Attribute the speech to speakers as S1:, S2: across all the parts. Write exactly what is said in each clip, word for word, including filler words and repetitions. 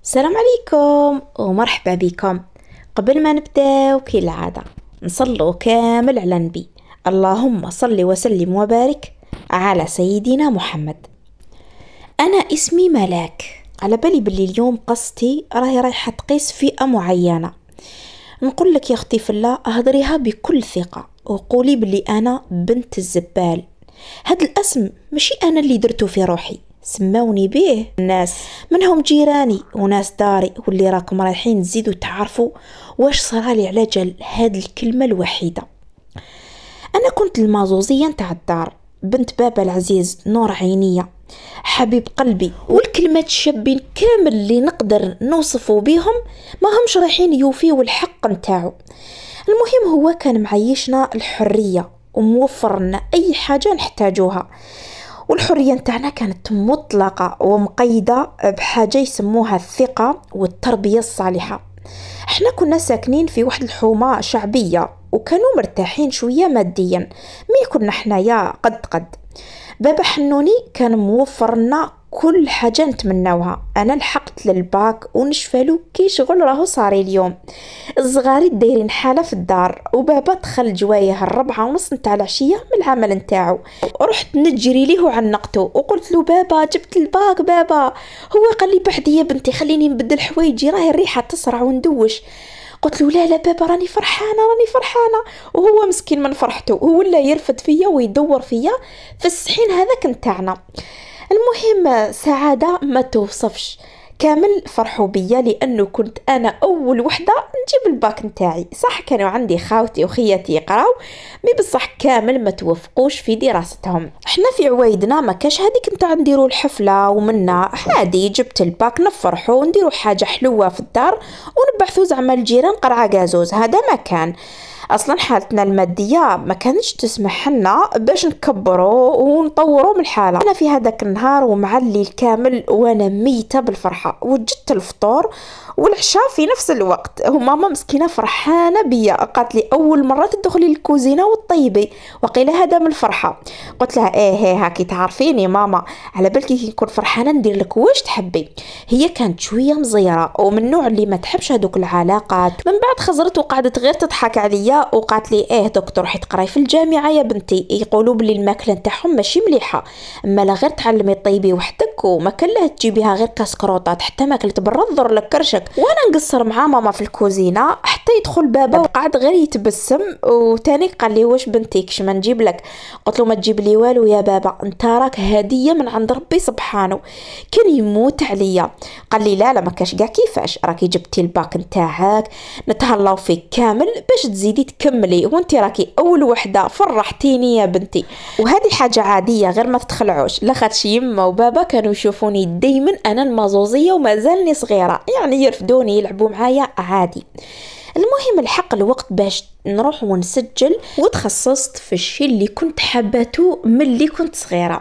S1: السلام عليكم ومرحبا بكم. قبل ما نبداو كالعادة نصلوا كامل على النبي. اللهم صل وسلم وبارك على سيدنا محمد. أنا اسمي ملاك. على بالي باللي اليوم قصتي راهي رايحة تقيس فئة معينة. نقول لك يا أختي في الله أهضريها بكل ثقة وقولي باللي أنا بنت الزبال. هاد الاسم ماشي أنا اللي درته في روحي، سماوني به الناس، منهم جيراني وناس داري، واللي راكم رايحين تزيدوا تعرفوا واش صرالي على جال هاد الكلمة الوحيدة. أنا كنت المازوزية نتاع الدار، بنت بابا العزيز نور عينية حبيب قلبي، والكلمات الشابين كامل اللي نقدر نوصفوا بيهم ما همش رايحين يوفيوا الحق نتاعو. المهم هو كان معيشنا الحرية وموفر لنا أي حاجة نحتاجوها، والحرية نتاعنا كانت مطلقة ومقيدة بحاجة يسموها الثقة والتربية الصالحة. احنا كنا ساكنين في واحد الحومة شعبية وكانوا مرتاحين شوية ماديا، مي كنا حنايا قد قد. بابا حنوني كان موفر لنا كل حاجة نتمناوها. أنا لحقت للباك ونشفالو كي شغل راهو صاري اليوم. الصغاري دايرين حالة في الدار، وبابا دخل جوايه الربعة ونص نتاع العشية من العمل نتاعو. رحت نجري ليه وعنقته وقلت له بابا جبت الباك بابا. هو قال لي بعد يا بنتي خليني نبدل حوايجي راهي الريحة تسرع وندوش. قلت له لا لا بابا راني فرحانة راني فرحانة. وهو مسكين من فرحته هو ولا يرفد فيا ويدور فيا في السحين هذاك نتاعنا. المهم سعادة ما توصفش، كامل فرحوا بيا لأنه كنت أنا أول وحدة نجيب الباك نتاعي. صح كانوا عندي خاوتي وخياتي يقراو، مي بصح كامل ما توفقوش في دراستهم. احنا في عوايدنا ما كاش هذيك نتاع نديرو الحفلة ومنا عادي، جبت الباك نفرحو ونديرو حاجة حلوة في الدار ونبعثو زعما الجيران قرعة غازوز. هذا ما كان اصلا حالتنا الماديه ما كانتش تسمح لنا باش نكبروا ونطوروا من الحاله. انا في هذاك النهار ومع الليل كامل وانا ميته بالفرحه، وجدت الفطور والعشاء في نفس الوقت. وماما مسكينه فرحانه بيا، قالت لي اول مره تدخلي الكوزينه وطيبي، وقيل هذا من الفرحه. قلت لها ايه هي هاكي تعرفيني ماما، على بالك كي نكون فرحانه ندير لك واش تحبي. هي كانت شويه مزيره ومن النوع اللي ما تحبش هذوك العلاقات. من بعد خزرت وقعدت غير تضحك عليا وقالت لي ايه دكتور حيت تقراي في الجامعه يا بنتي، يقولوا بلي الماكله نتاعهم ماشي مليحه، اما لا غير تعلمي طيبي وحدك وما كان له تجيبيها غير كاسكروطات، حتى ماكله برا تضر لك كرشك. وانا نقصر مع ماما في الكوزينه حتى يدخل بابا وقعد غير يتبسم، وتاني قال لي واش بنتي كش ما نجيب لك. قلت له ما تجيب لي والو يا بابا، انت راك هديه من عند ربي سبحانه. كان يموت عليا، قال لي لا لا ما كاش كاع كيفاش، راكي جبتي الباك نتاعك نتهلاو فيك كامل باش تزيدي تكملي، وانتي راكي اول وحده فرحتيني يا بنتي. وهذه حاجه عاديه غير ما تتخلعوش، لاخاطش يما وبابا كانوا يشوفوني دايما انا المازوزيه ومازالني صغيره، يعني يرفدوني يلعبوا معايا عادي. المهم الحق الوقت باش نروح ونسجل، وتخصصت في الشيء اللي كنت حباته من اللي كنت صغيره.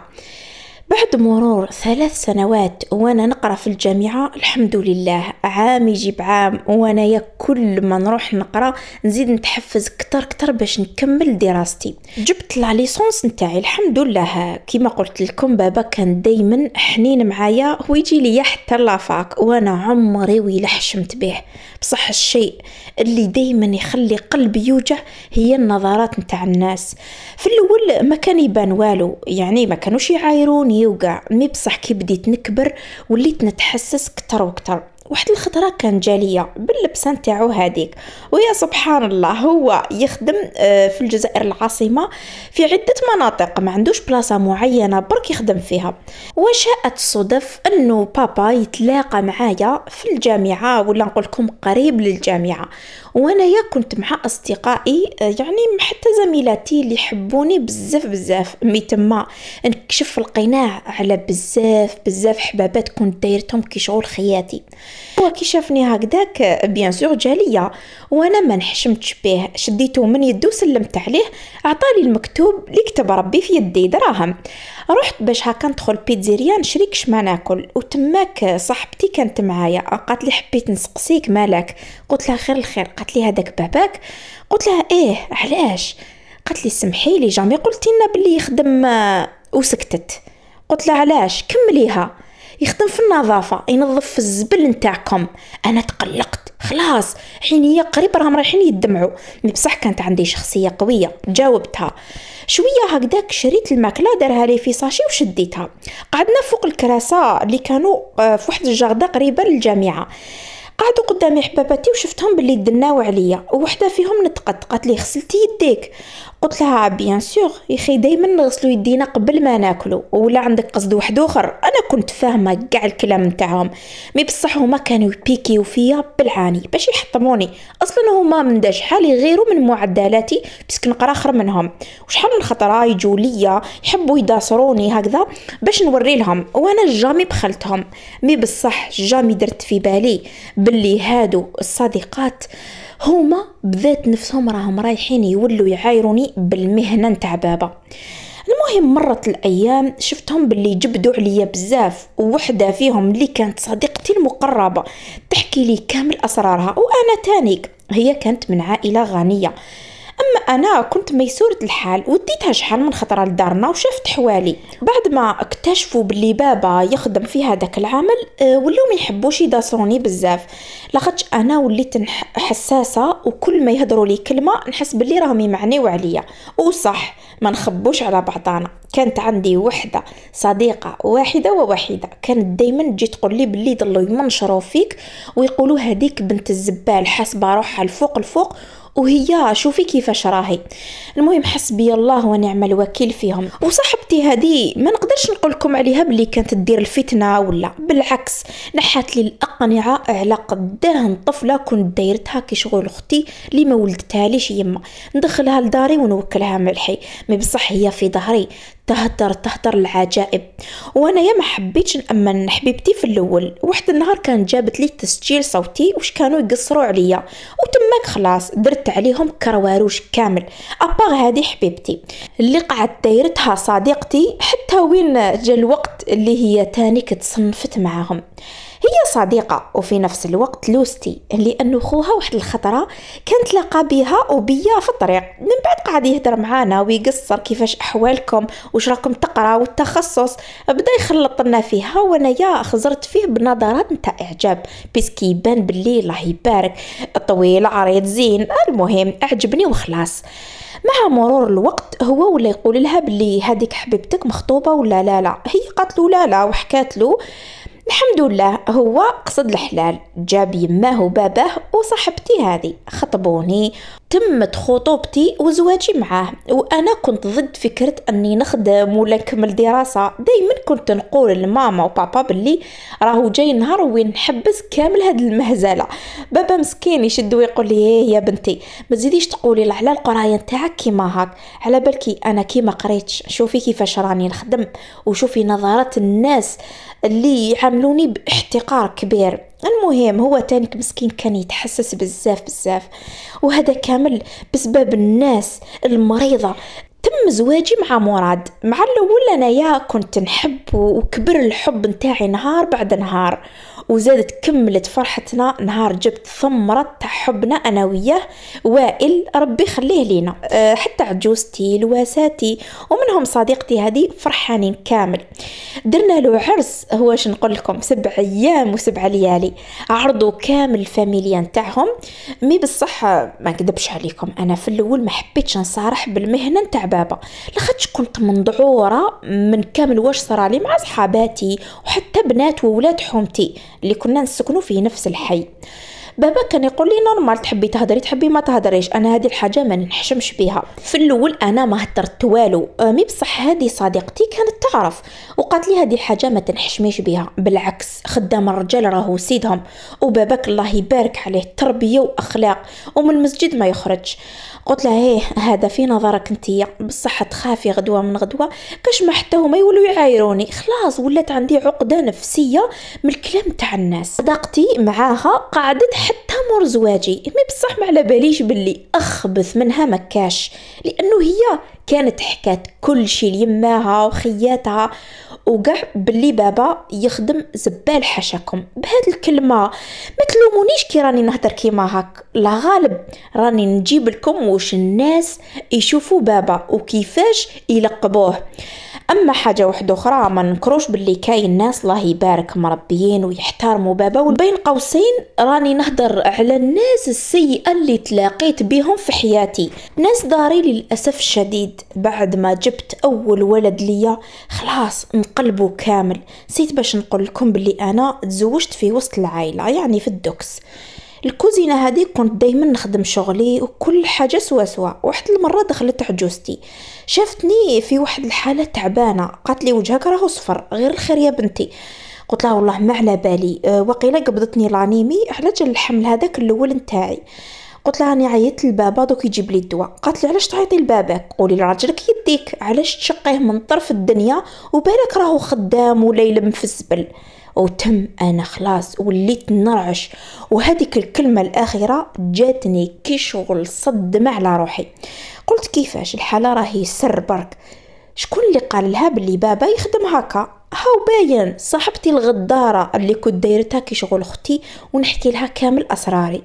S1: بعد مرور ثلاث سنوات وانا نقرا في الجامعه الحمد لله، عام يجيب عام وانا يا كل ما نروح نقرا نزيد نتحفز كتر كتر باش نكمل دراستي. جبت لا ليسونس نتاعي الحمد لله. كما قلت لكم بابا كان دايما حنين معايا ويجي لي حتى لافاك، وانا عمري ويلا حشمت به. بصح الشيء اللي دايما يخلي قلبي يوجع هي النظرات نتاع الناس. في الاول ما كان يبان والو، يعني ما كانوش يعايروني وقع، مي بصح كي بديت نكبر وليت نتحسس كتر وكتر. واحد الخطره كان جاليه باللبسه نتاعو هذيك، ويا سبحان الله هو يخدم في الجزائر العاصمه في عده مناطق، ما عندوش بلاصه معينه برك يخدم فيها. وشاءت الصدف انه بابا يتلاقى معايا في الجامعه، ولا نقول لكم قريب للجامعه، وانا يا كنت مع اصدقائي يعني حتى زميلاتي اللي يحبوني بزاف بزاف. مي تما نكشف القناع على بزاف بزاف حبابات كنت دايرتهم كي شغل خياتي. هو كي شافني هكذاك بيان سور جالية، وانا ما نحشمتش به، شديته من يدو سلمت عليه، اعطاني المكتوب اللي كتب ربي في يدي دراهم. رحت باش هكا ندخل بيتزيريا نشري كش ما ناكل، وتماك صاحبتي كانت معايا قالت لي حبيت نسقسيك مالك. قلت لها خير الخير. قالت لي هذاك باباك؟ قلت لها ايه علاش؟ قالت لي سمحي لي جامي قلتي لنا باللي يخدم، وسكتت. قلت لها علاش؟ كمليها. يخدم في النظافة، ينظف في الزبل نتاعكم. انا تقلقت خلاص، حين هي قريب راهم رايحين يدمعوا. مي بصح كانت عندي شخصية قوية، جاوبتها شوية هكذاك، شريت الماكلة دارها لي في ساشي وشديتها. قعدنا فوق الكراسة اللي كانوا في واحد الجردة قريبة للجامعة. قعدوا قدامي حباباتي وشفتهم باللي دناو عليا، ووحده فيهم نطقت قالت لي غسلتي يديك؟ قلت لها بيان سور يا اخي، دائما نغسلوا يدينا قبل ما ناكلوا، ولا عندك قصد واحد اخر؟ انا كنت فاهمه كاع الكلام نتاعهم، مي بصح هما كانوا يبيكيو فيا بالعاني باش يحطموني. اصلا هما من دا شحال يغيروا من معدلاتي باسكو نقرا خير منهم، وشحال من خطره يجوا ليا يحبوا يداسروني هكذا باش نوري لهم، وانا جامي بخلتهم. مي بصح جامي درت في بالي باللي هادو الصديقات هما بذات نفسهم راهم رايحين يولوا يعايروني بالمهنة نتاع بابا. المهم مرت الايام، شفتهم باللي جبدوا عليا بزاف، ووحده فيهم اللي كانت صديقتي المقربه تحكي لي كامل اسرارها، وانا تانيك هي كانت من عائله غنيه، اما انا كنت ميسورة الحال وديتها شحال من خطره لدارنا وشفت حوالي. بعد ما اكتشفوا باللي بابا يخدم في هذاك العمل أه ولاو ما يحبوش يداسروني بزاف، لاخاطش انا وليت حساسه، وكل ما يهضروا لي كلمه نحس باللي راهم يمعنيو عليا. وصح ما نخبوش على بعضانا، كانت عندي وحده صديقه واحده ووحيده كانت دايما تجي تقول لي باللي ضلوا يمنشروا فيك ويقولوا هذيك بنت الزبال حاسبه روحها الفوق الفوق، وهي شوفي كيفاش راهي. المهم حسبي الله ونعم الوكيل فيهم. وصاحبتي هذه ما نقدرش نقول لكم عليها بلي كانت تدير الفتنه، ولا بالعكس نحات لي الاقنعه على قداه طفله كنت دايرتها كي شغل اختي اللي ما ولدتها ليش يما، ندخلها لداري ونوكلها ملحي. مي بصح هي في ظهري تهدر تهدر العجائب، وانا يا ما حبيتش نامن حبيبتي في الاول. واحد النهار كانت جابت لي تسجيل صوتي واش كانوا يقصروا عليا، وتماك خلاص درت عليهم كرواروش كامل. ابار هذه حبيبتي اللي قعدت دايرتها صديقتي حتى وين جا الوقت اللي هي تاني كتصنفت معاهم. هي صديقة وفي نفس الوقت لوستي، لأنه خوها واحد الخطرة كانت لقى بيها وبيا في الطريق. من بعد قاعد يهدر معانا ويقصر كيفاش أحوالكم وش راكم تقرا والتخصص، بدا يخلط لنا فيها، وانا يا خزرت فيه بنظرات نتاع إعجاب بيسكي يبان باللي الله يبارك طويل عريض زين. المهم أعجبني وخلاص. مع مرور الوقت هو ولا يقول لها باللي هذيك حبيبتك مخطوبة ولا لا لا، هي قالت له لا لا، وحكات له. الحمد لله هو قصد الحلال، جاب يماه وباباه وصاحبتي هذه خطبوني، تمت خطوبتي وزواجي معاه. وانا كنت ضد فكرة اني نخدم ولا نكمل دراسة، دايما كنت نقول لماما وبابا باللي راهو جاي نهار وين نحبس كامل هاد المهزلة. بابا مسكين يشد ويقول لي ايه يا بنتي ما تزيديش تقولي على القرايه نتاعك كيما هاك، على بالكي انا كيما قريتش، شوفي كيفاش راني نخدم وشوفي نظرات الناس اللي يعاملوني باحتقار كبير. المهم هو تانيك مسكين كان يتحسس بزاف بزاف، وهذا كامل بسبب الناس المريضة. تم زواجي مع مراد. مع الاول انا يا كنت نحب وكبر الحب نتاعي نهار بعد نهار، وزادت كملت فرحتنا نهار جبت ثمرة تاع حبنا انا وياه وائل ربي خليه لينا. أه حتى عجوزتي لواساتي ومنهم صديقتي هذه فرحانين كامل. درنا له عرس، هو واش نقول لكم سبع ايام وسبع ليالي، عرضوا كامل الفاميليا نتاعهم. مي بصح ما نكذبش عليكم انا في الاول ما حبيتش نصارح بالمهنه نتاع بابا، لاخاطش كنت منذعوره من كامل واش صرالي مع صحاباتي وحتى بنات وولاد حومتي اللي كنا نسكنوا في نفس الحي. بابا كان يقول لي نورمال، تحبي تهدري تحبي ما تهدريش، انا هذه الحاجه ما نحشمش بها. في الاول انا ما هدرت والو، مي بصح هذه صديقتي كانت تعرف وقالت لي هذه الحاجه ما تنحشميش بها، بالعكس خدام الرجال راهو سيدهم، وباباك الله يبارك عليه تربيه واخلاق ومن المسجد ما يخرج. قلت لها ايه هذا في نظرك انتيا، بصح تخافي غدوه من غدوه كاش ما حتى هما يولوا يعايروني. خلاص ولات عندي عقده نفسيه من الكلام تاع الناس. صداقتي معاها قعدت حتى مور زواجي، مي بصح ما على باليش باللي اخبث منها مكاش، لانه هي كانت حكات كل شي ليماها وخياتها وقع باللي بابا يخدم زبال حشاكم. بهاد الكلمة ما تلومونيش كي راني نهدر كيما هاك، لا غالب راني نجيب لكم واش الناس يشوفوا بابا وكيفاش يلقبوه. اما حاجه واحده اخرى، ما نكروش باللي كاين ناس الله يبارك مربيين ويحترموا بابا، وبين قوسين راني نهدر على الناس السيئه اللي تلاقيت بهم في حياتي. ناس داري للاسف الشديد بعد ما جبت اول ولد ليا خلاص انقلبوا كامل. نسيت باش نقول لكم باللي انا تزوجت في وسط العائله، يعني في الدوكس. الكوزينه هذه كنت دايما نخدم شغلي وكل حاجه سوا سوا. واحد المره دخلت عجوزتي شافتني في واحد الحاله تعبانه، قالت لي وجهك راهو صفر، غير الخير يا بنتي. قلت لها والله ما على بالي، أه وقيله قبضتني لانيمي على جال الحمل هذاك الاول نتاعي. قلت لها راني عيطت لبابا دوك يجيب لي الدواء. قالت لي علاش تعيطي لباباك؟ قولي لراجلك يديك، علاش تشقيه من طرف الدنيا وبالك راهو خدام ولا يلم في الزبل. وتم انا خلاص وليت نرعش، وهذيك الكلمه الاخيره جاتني كي شغل صدمه على روحي. قلت كيفاش الحاله راهي سر برك، شكون اللي قال لها باللي بابا يخدم هكا؟ هاو باين صاحبتي الغداره اللي كنت دايرتها كي شغل اختي ونحكي لها كامل اسراري.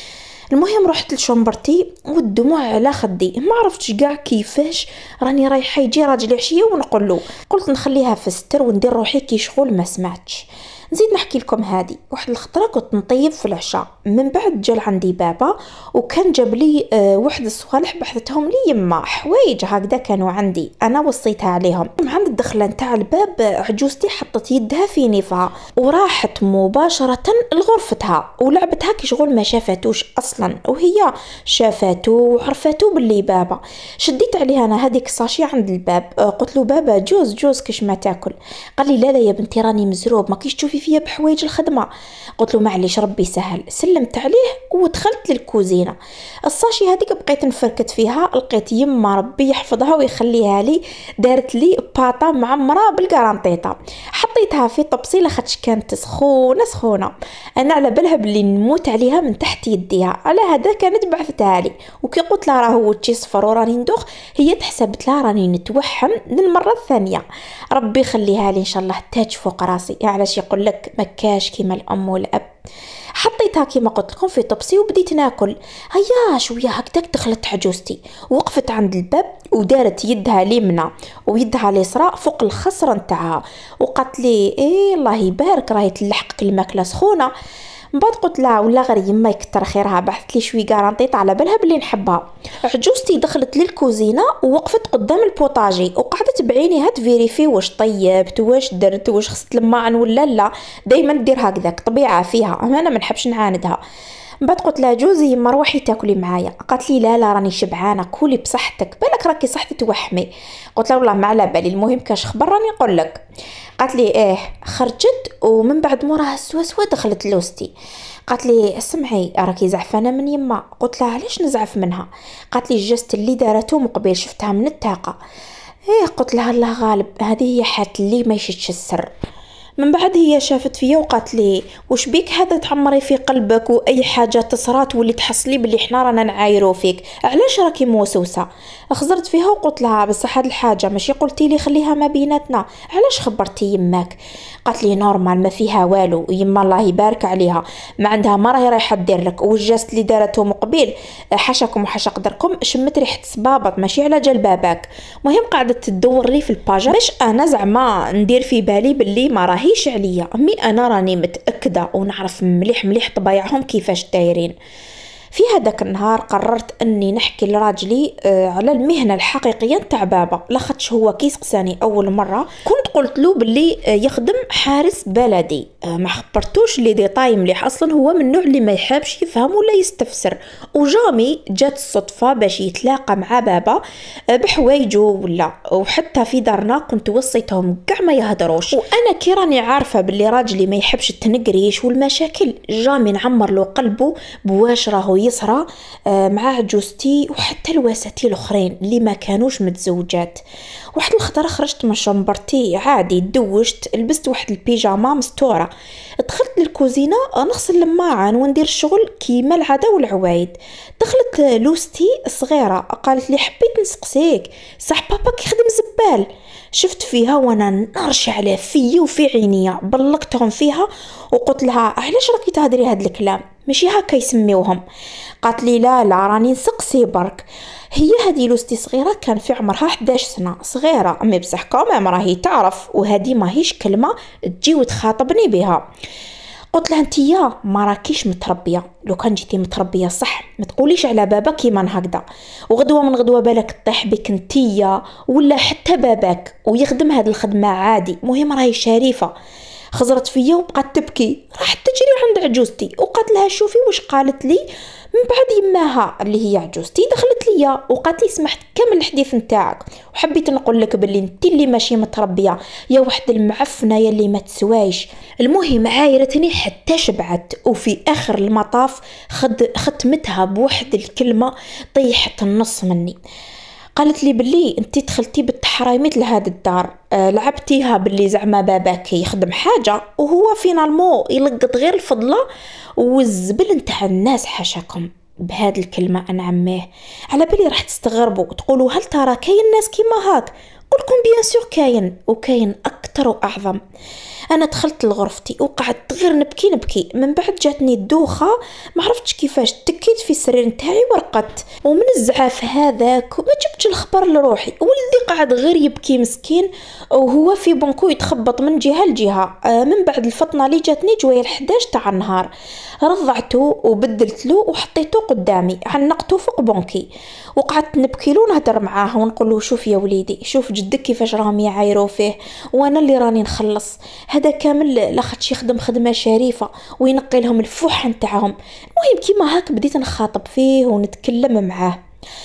S1: المهم رحت لشومبرتي والدموع على خدي، ما عرفتش كاع كيفاش راني رايحه يجي راجلي عشيه ونقول له. قلت نخليها في الستر وندير روحي كي شغل ما سمعتش. نزيد نحكي لكم هذه واحد الخطره كنت نطيب في العشاء، من بعد جا عندي بابا وكان جاب لي أه واحد الصوالح بحثتهم لي يما، حوايج هكذا كانوا عندي انا وصيتها عليهم. عند الدخله نتاع الباب عجوزتي حطت يدها في نيفها وراحت مباشره لغرفتها ولعبتها كي شغل ما شافتوش اصلا، وهي شافته وعرفته باللي بابا. شديت عليها انا هذيك الساشي عند الباب، أه قلت له بابا جوز جوز كش ما تاكل. قال لي لا لا يا بنتي راني مزروب، ما كيش تشوفي فيا بحوايج الخدمه. قلت له معليش ربي سهل. سلمت عليه ودخلت للكوزينه. الساشي هذيك بقيت نفركت فيها، لقيت يما ربي يحفظها ويخليها لي دارت لي باطا معمره بالكارانطيطه، حطيتها في طبسي لاخاطش كانت سخونه سخونه، انا على بالها بلي نموت عليها من تحت يديها، على هذا كانت بعثتها لي. وكي قلت لها راهو وجهي صفر وراني ندوخ، هي تحسبت لها راني نتوحم للمره الثانيه. ربي يخليها لي ان شاء الله تاج فوق راسي، علاش يقول لك مكاش كيما الام والاب. حطيتها كيما قلت لكم في طبسي وبديت ناكل. هيا شويه هكذاك دخلت عجوزتي وقفت عند الباب ودارت يدها اليمنى ويدها اليسرى فوق الخصر نتاعها وقالت لي ايه الله يبارك راهي تلحقك الماكله سخونه. من بعد قلت لها ولا غير يما يكتر خيرها، بحثت لي شوي كارانطيط على بالها بلي نحبها. عجوزتي دخلت للكوزينه ووقفت قدام البوطاجي وقعدت بعينيها تفيريفي واش طيبت واش درت واش خصت الماعن ولا لا، دائما دير هكذاك طبيعه فيها، انا ما نحبش نعاندها. من بعد قلت لها جوزي يما روحي تاكلي معايا. قالت لي لا لا راني شبعانه كولي بصحتك، بالك راكي صحتي توحمي. قلت لها والله ما على بالي، المهم كاش خبر راني نقول لك. قالت لي ايه. خرجت ومن بعد موراها سوا سوا دخلت لوستي. قالت لي اسمعي راكي زعفانه من يما. قلت لها علاش نزعف منها؟ قالت لي الجست اللي دارته مقبل شفتها من الطاقه. ايه قلت لها الله غالب هذه هي حالة اللي ما يشتش السر. من بعد هي شافت فيا وقالت لي واش بيك هذا تعمري في قلبك واي حاجه تصرات واللي تحصلي باللي حنا رانا نعايرو فيك، علاش راكي موسوسه؟ خزرت فيها وقلت لها بصح هاد الحاجه ماشي قلتي لي خليها ما بيناتنا، علاش خبرتي يماك؟ قالت لي نورمال ما فيها والو، يما الله يبارك عليها ما عندها ما راهي رايحه دير لك، والجاست اللي دارته مقبل حاشاكم وحاشا قدركم شمت ريحه صبابط ماشي على جال باباك. مهم قعدت تدور لي في الباجا باش انا زعما ندير في بالي باللي ما راهيش عليا، مي انا راني متاكده ونعرف مليح مليح طبايعهم كيفاش دايرين. في هذاك النهار قررت اني نحكي لراجلي على المهنه الحقيقيه نتاع بابا، لاخاطش هو كي سقساني اول مره كنت قلت له باللي يخدم حارس بلدي، ما خبرتوش لي ديتاي مليح، اصلا هو من النوع اللي ما يحبش يفهم ولا يستفسر. وجامي جات الصدفه باش يتلاقى مع بابا بحوايجه ولا، وحتى في دارنا كنت وصيتهم كاع ما يهدروش، وانا كي راني عارفه باللي راجلي ما يحبش التنقريش والمشاكل، جامي نعمر له قلبه بواش راهو يسرى مع عجوزتي وحتى الواساتي الاخرين اللي ما كانوش متزوجات. واحد الخطره خرجت من شنبرتي عادي، دوشت، لبست واحد البيجاما مستوره، دخلت للكوزينه نغسل الماعن وندير الشغل كيما العاده والعوايد. دخلت لوستي الصغيره قالت لي حبيت نسقسيك صح بابا كيخدم زبال. شفت فيها وانا النار شعله فيا وفي عينيا، بلقتهم فيها وقلت لها علاش راكي تهدري هاد الكلام ماشي هكا يسميوهم. قالت لي لا لا راني نسقسي برك. هي هذه لوستي صغيره كان في عمرها إحدى عشر سنه، صغيره امي بصح كمان راهي تعرف، وهذه ماهيش كلمه تجي وتخاطبني بها. قلت لها انتيا ما راكيش متربيه، لو كان جيتي متربيه صح ما تقوليش على بابا كيما هكذا، وغدوه من غدوه بالك تطيح بك انتيا ولا حتى باباك ويخدم هذه الخدمه عادي، مهم راهي شريفه. خزرت فيا وبقات تبكي، راحت تجري عند عجوزتي وقالت لها شوفي واش قالت لي. من بعد يماها اللي هي عجوزتي دخلت ليا وقالت لي سمحت كمل الحديث نتاعك، وحبيت نقول لك باللي انت اللي ماشي متربيه يا وحد المعفنه يلي ما تسوايش. المهم عايرتني حتى شبعت، وفي اخر المطاف خد ختمتها بواحد الكلمه طيحت النص مني. قالت لي باللي انتي دخلتي بالتحريمات لهاد الدار، أه لعبتيها باللي زعما باباك يخدم حاجه وهو فينالمو يلقط غير الفضله والزبل نتاع الناس حاشاكم. بهاد الكلمه انا عماه على بالي راح تستغربوا وتقولوا هل ترى كاين ناس كيما هاك؟ قلكم بيان سور كاين، وكاين اكثر واعظم. انا دخلت لغرفتي وقعدت غير نبكي نبكي. من بعد جاتني الدوخه ما عرفتش كيفاش، تكيت في السرير نتاعي ورقدت، ومن الزعاف هذاك ما جبتش الخبر لروحي. ولدي قاعد غير يبكي مسكين وهو في بنكو يتخبط من جهه لجهه. آه من بعد الفطنه اللي جاتني جويه الحداش تاع النهار رضعته وبدلت له وحطيته قدامي، عنقته فوق بنكي وقعدت نبكي له ونهدر معاه ونقول له شوف يا وليدي شوف جدك كيفاش راهم يعايروا فيه وانا اللي راني نخلص هذا كامل لاخاطش يخدم خدمه شريفه وينقي لهم الفوحه نتاعهم. المهم كيما هاك بديت نخاطب فيه ونتكلم معاه.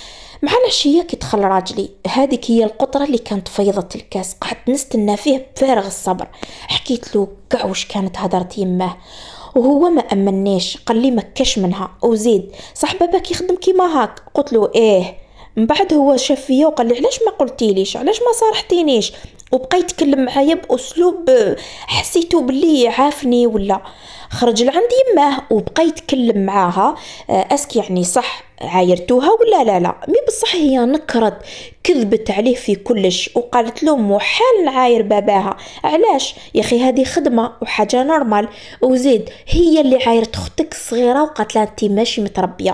S1: مع العشيه كي دخل راجلي هذيك هي القطره اللي كانت فيضت الكاس، قعدت نستنى فيه بفارغ الصبر. حكيت له كاع واش كانت هضرت يماه وهو ما امنيش، قال لي ما كاش منها وزيد صح باباك يخدم كيما هاك. قلت له ايه. من بعد هو شاف فيا وقال لي علاش ما قلتيليش علاش ما صارحتينيش، وبقى يتكلم معايا باسلوب حسيته باللي عافني ولا. خرج لعندي يماه وبقى يتكلم معاها اسك يعني صح عايرتوها ولا لا لا. مي بصح هي نكرت كذبت عليه في كلش وقالت له محال نعاير باباها، علاش يا اخي هذه خدمه وحاجه نورمال. وزيد هي اللي عايرت اختك الصغيره وقالت لها انت ماشي متربيه.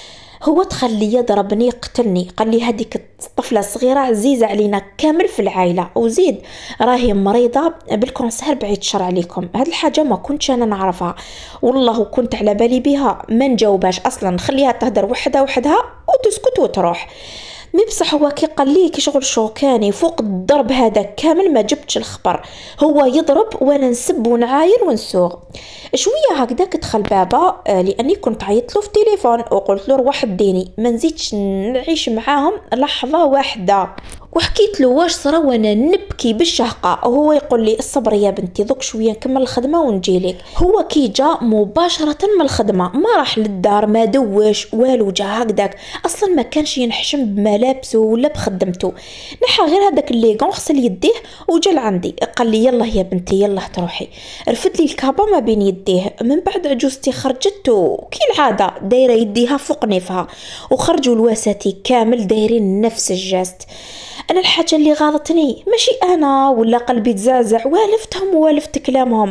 S1: هو دخل لي ضربني قتلني، قال لي هذيك الطفله الصغيره عزيزه علينا كامل في العائله، وزيد راهي مريضه بالكونسير بعيد الشر عليكم. هاد الحاجه ما كنتش انا نعرفها والله، كنت على بالي بها ما نجاوباش اصلا، نخليها تهدر وحده وحدها وتسكت وتروح. مي بصح هو كي قال لي كي شغل شوكاني فوق الضرب هذا كامل ما جبتش الخبر. هو يضرب وانا نسب ونعاير ونسوغ. شويه هكذاك دخل بابا لاني كنت عيطت له في التليفون وقلت له روح ديني ما نزيدش نعيش معاهم لحظه واحده. وحكيت له واش صرا وانا نبكي بالشهقه، وهو يقول لي الصبر يا بنتي دوك شويه نكمل الخدمه ونجيلك. هو كي جا مباشره من الخدمه ما راح للدار ما دوش والو، جا هكذاك اصلا ما كانش ينحشم بملابسه ولا بخدمته، نحى غير هذاك الليغون غسل يديه وجا لعندي قال لي يلا يا بنتي يلا تروحي. رفد لي الكابا ما بين يديه. من بعد عجوزتي خرجت وكي العاده دايره يديها فوق نيفها، وخرجوا الواساتي كامل دايرين نفس الجاست. انا الحاجه اللي غاضتني ماشي انا ولا قلبي تزعزع، والفتهم والفت كلامهم.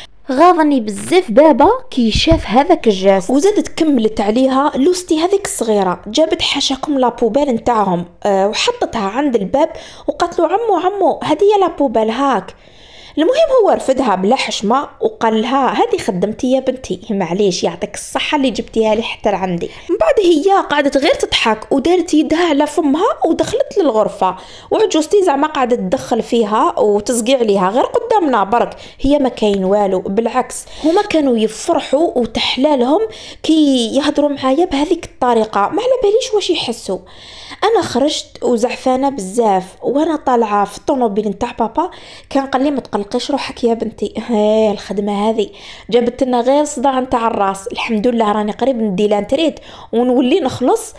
S1: غاضني بزاف بابا كي شاف هذاك الجاس. وزادت كملت عليها لوستي هذيك الصغيره جابت حاشاكم لابوبال نتاعهم أه وحطتها عند الباب وقالت له عمو عمو هذه لابوبال هاك. المهم هو رفدها بلا حشمه وقال لها هذه خدمتي يا بنتي معليش يعطيك الصحه اللي جبتيها لي حتى لعندي. من بعد هي قعدت غير تضحك ودارت يدها على فمها ودخلت للغرفه، وعجوزتي زعما قاعده تدخل فيها وتزقي عليها غير قدامنا برك. هي ما كاين والو، بالعكس هما كانوا يفرحوا وتحلالهم كي يهضروا معايا بهذيك الطريقه، ما على باليش واش يحسوا. انا خرجت وزعفانه بزاف وانا طالعه في الطوموبيل نتاع بابا كان قال لي ما تقلقش تقلقيش روحك يا بنتي، هاي الخدمة هذه جابت لنا غير صداع نتاع الراس. الحمد لله راني قريب ندي لانتريد ونولي نخلص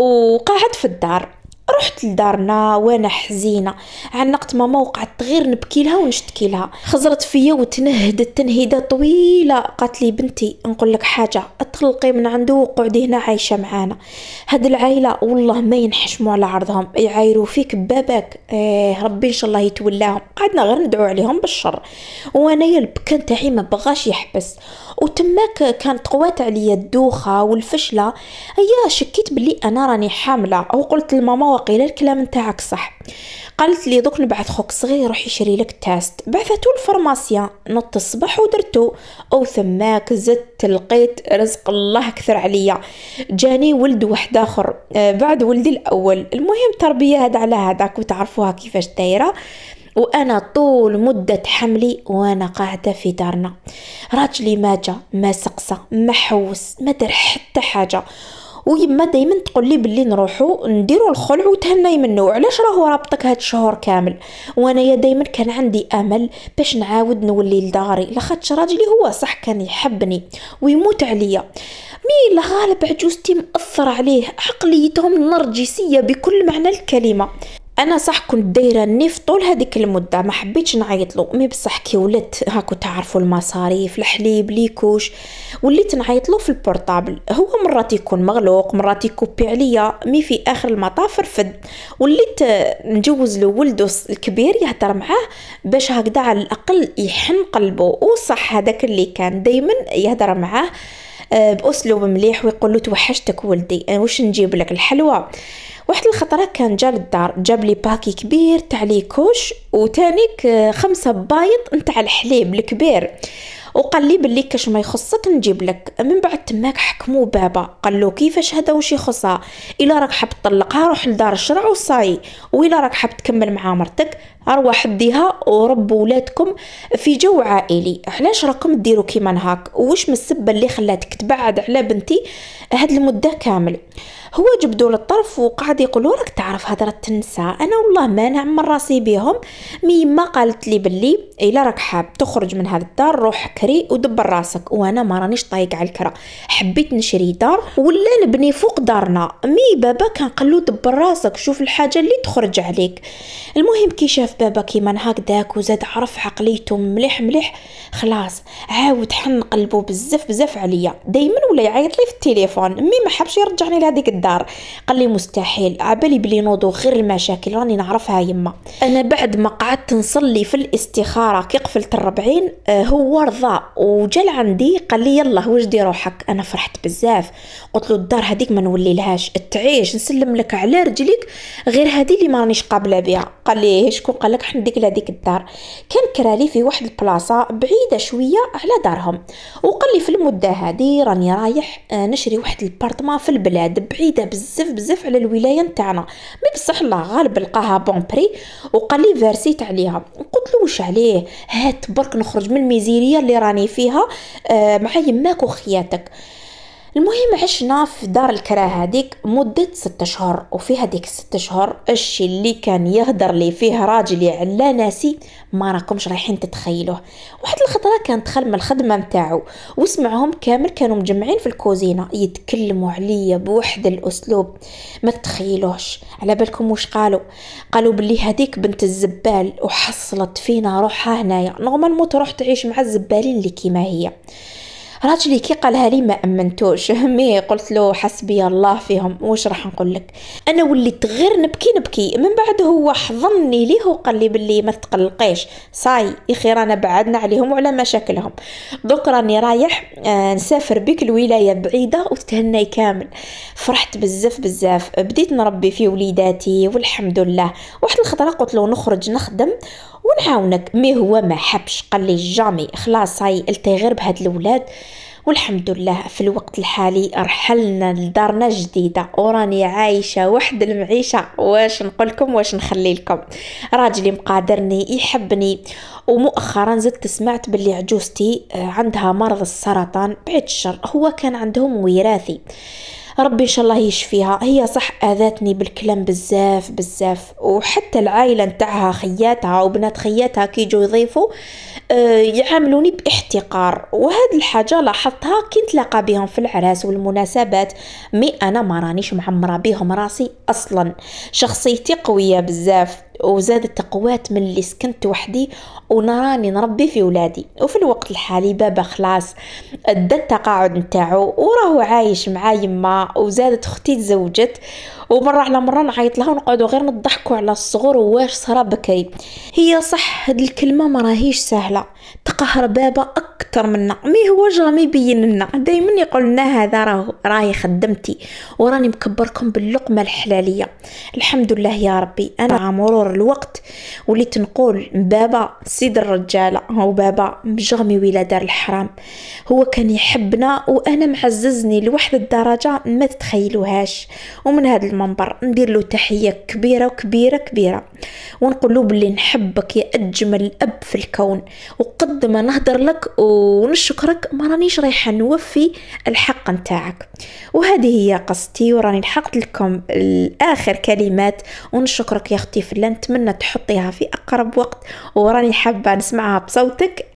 S1: وقاعد في الدار. رحت لدارنا وانا حزينه، عنقت ماما وقعدت غير نبكي لها ونشتكي لها. خزرت فيا وتنهدت تنهيده طويله، قالت لي بنتي نقول لك حاجه، اطلقي من عنده وقعدي هنا عايشه معانا. هاد العائله والله ما ينحشموا على عرضهم، يعايروا فيك باباك. ايه ربي ان شاء الله يتولاهم. قعدنا غير ندعو عليهم بالشر، وانايا البكا تاعي ما بغاش يحبس. وتماك كانت قوات عليا الدوخه والفشله. هيا شكيت بلي انا راني حامله، او قلت لماما وقيل الكلام نتاعك صح. قالت لي دوك نبعث خوك صغير يروح يشري لك تاست. بعثته الفرماسيان، نط الصباح ودرتو. او ثماك زدت لقيت رزق الله كثر عليا، جاني ولد واحد اخر آه بعد ولدي الاول. المهم تربيه هذا على هذاك وتعرفوها كيفاش دايره. وانا طول مدة حملي وانا قاعدة في دارنا، راجلي ما جا ما سقسى ما حوس ما دار حتى حاجة. ويما دايما تقول لي باللي نروحو نديرو الخلع وتهني منه، علاش راهو رابطك هاد الشهور كامل. وانا يا دايما كان عندي امل باش نعاود نولي لداري، لاخاطش راجلي هو صح كان يحبني ويموت عليا. مي الغالب عجوزتي مأثر عليه، عقليتهم نرجسية بكل معنى الكلمة. انا صح كنت دايره النيف طول هذيك المده، ما حبيتش نعيط له. مي بصح كي ولدت هاكو تعرفوا المصاريف الحليب ليكوش، وليت نعيط له في البورطابل. هو مرات يكون مغلوق مرات يكوبي عليا، مي في اخر المطاف رفد. وليت نجوز له ولده الكبير يهدر معاه باش هكذا على الاقل يحن قلبه. وصح هذاك اللي كان دايما يهدر معاه باسلوب مليح ويقول له توحشتك ولدي، واش نجيب لك الحلوى. واحد الخطره كان جا للدار جاب لي باكي كبير تاع ليكوش وتانيك خمسه بايط نتاع الحليب الكبير، وقال لي باللي كاش ما يخصك نجيب لك. من بعد تماك حكموا بابا، قال له كيفاش هذا واش يخصها، الا راك حاب تطلقها روح لدار الشرع وصاي، والا راك حاب تكمل مع مرتك ارواح ديها وربوا ولادكم في جو عائلي. علاش راكم ديروا كيما هاك، واش من السبه اللي خلاتك تبعد على بنتي هاد المده كامل. هو جبدوا للطرف وقعد يقولوا راك تعرف هضره النساء، انا والله ما نعمر راسي بيهم. مي ما قالت لي باللي الا راك حاب تخرج من هذا الدار روح كري ودبر راسك، وانا ما رانيش طايق على الكرا. حبيت نشري دار ولا نبني فوق دارنا. مي بابا كان قال له دبر راسك شوف الحاجه اللي تخرج عليك. المهم كي شاف بابا كيما هكذاك وزاد عرف عقليته مليح مليح، خلاص عاود حن قلبه بزاف بزاف عليا. دايما ولا يعيط لي في التليفون، مي ما حبش يرجعني لهذيك الدار. قال لي مستحيل، عبالي بلي نوضو غير المشاكل راني نعرفها يما. انا بعد ما قعدت نصلي في الاستخاره كي قفلت الربعين آه هو رضى وجا عندي قال لي يلا وجدي روحك. انا فرحت بزاف، قلت له الدار هذيك ما نولي لهاش، تعيش نسلم لك على رجليك غير هذه اللي ما رانيش قابله بها. قال لي شكون قال لك حنديك لهذيك الدار؟ كان كرالي في واحد البلاصه بعيده شويه على دارهم، وقال لي في المده هذه راني رايح آه نشري واحد البارتمان في البلاد بعيده بزاف بزاف على الولايه نتاعنا. مي بصح الله غالب لقاها بون بري، وقال لي فارسيت عليها. قلت له واش عليه، هات برك نخرج من الميزيريه اللي راني فيها آه مع يماك وخياتك. المهم عشنا في دار الكرا هذيك مدة ستة شهور، وفي هذيك ست شهور الشي اللي كان يهدر لي فيه راجلي على ناسي ما راكمش رايحين تتخيلوه. واحد الخطرة كان دخل من الخدمة متاعو وسمعهم كامل كانوا مجمعين في الكوزينة يتكلموا عليا بواحد الأسلوب ما تتخيلوش. على بالكم واش قالوا؟ قالوا باللي هذيك بنت الزبال وحصلت فينا روحها هنايا، نغمى نموت روح تعيش مع الزبالين اللي كيما هي. راجلي كي قالها لي ما امنتوش، مي قلت له حسبي الله فيهم، واش راح نقول لك. انا وليت غير نبكي نبكي. من بعد هو حضني ليه وقال لي باللي ما تقلقيش صاي يخي رانا بعدنا عليهم وعلى مشاكلهم، دوك راني رايح آه نسافر بك الولايه بعيده وتهني كامل. فرحت بزاف بزاف، بديت نربي في وليداتي والحمد لله. واحد الخطره قلت له نخرج نخدم ونعاونك، مي هو ما حبش، قال لي جامي خلاص هاي التي غير بهاد الاولاد. والحمد لله في الوقت الحالي رحلنا لدارنا جديده وراني عايشه واحد المعيشه. واش نقولكم واش نخلي لكم، راجلي مقادرني يحبني. ومؤخرا زدت سمعت باللي عجوزتي عندها مرض السرطان بعد الشر، هو كان عندهم وراثي. ربي إن شاء الله يشفيها. هي صح آذتني بالكلام بزاف بزاف، وحتى العائلة نتاعها خياتها وبنات خياتها كي يجوا يضيفوا آه، يعاملوني باحتقار، وهذه الحاجة لاحظتها كي نتلاقى بهم في العراس والمناسبات. مي أنا ما رانيش معمرة بهم راسي أصلا، شخصيتي قوية بزاف، وزادت تقوات من اللي سكنت وحدي ونراني نربي في ولادي. وفي الوقت الحالي بابا خلاص ادى التقاعد نتاعو وراهو عايش مع يما، وزادت اختي تزوجت، ومرة على مرة نعيط لها ونقعدوا غير نضحكوا على الصغر واش صرا بكري. هي صح هاد الكلمة ما راهيش سهلة، تقهر بابا اكثر منا، مي هو جامي يبين لنا دايما يقول لنا هذا راه راهي خدمتي وراني مكبركم باللقمة الحلالية. الحمد لله يا ربي. انا مع مرور الوقت وليت نقول بابا سيد الرجالة، هو بابا بجغمي ولا دار الحرام، هو كان يحبنا وانا معززني لواحد الدرجة ما تتخيلوهاش. ومن هذا المنبر ندير له تحية كبيرة وكبيرة كبيرة، ونقول له باللي نحبك يا اجمل اب في الكون، وقد ما نهدر لك ونشكرك ما رانيش رايحة نوفي الحق نتاعك. وهذه هي قصتي، وراني لحقت لكم الاخر كلمات، ونشكرك يا اختي فلان، نتمنى تحطيها في اقرب وقت، وراني حابة نسمعها بصوتك.